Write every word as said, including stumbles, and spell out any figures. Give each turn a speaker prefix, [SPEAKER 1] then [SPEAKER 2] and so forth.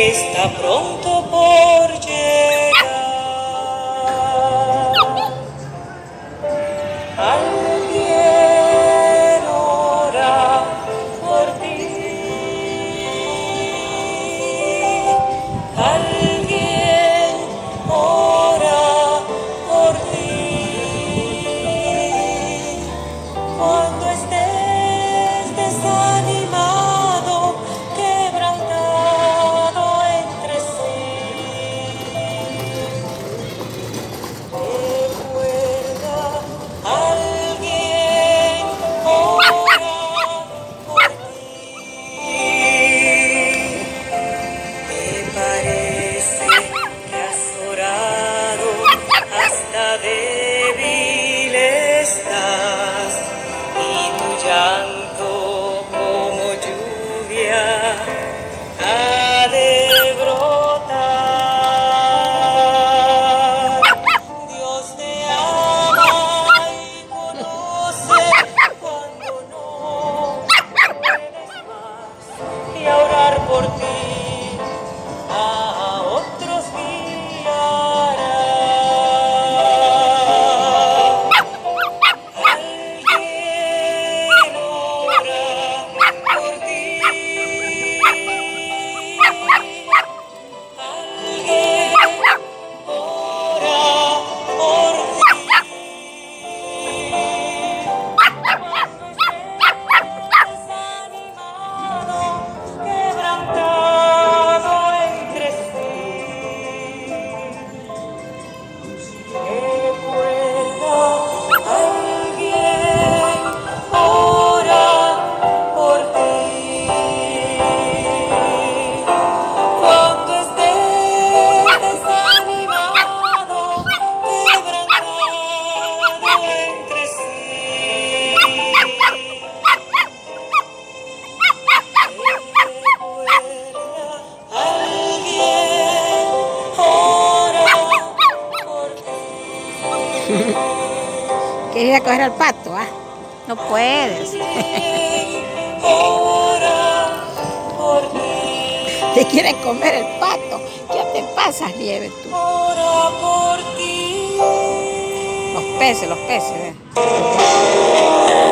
[SPEAKER 1] está pronto por llegar. Alguien ora por ti. Alguien ora por ti. Cuando estés desanimado, quebrantado entre sí, recuerda, alguien ora por ti. Me parece que has orado, hasta débil estás, y tu llanto como lluvia ha de brotar. Dios te ama y conoce cuando no puedes más, y a orar por ti a otros guiará. Alguien ora por ti. Alguien ora por ti. Desanimado, quebrantado entre sí, recuerda, alguien ora por ti. Cuando estés desanimado, quebrantado entre sí, alguien ora por ti.
[SPEAKER 2] ¿Quieres ir a coger al pato? ¿Ah? No puedes.
[SPEAKER 1] Alguien ora por ti.
[SPEAKER 2] Te quieren comer el pato. ¿Qué te pasas, Nieve, tú?
[SPEAKER 1] Ora por ti.
[SPEAKER 2] Los peces, los peces. ¿Ves?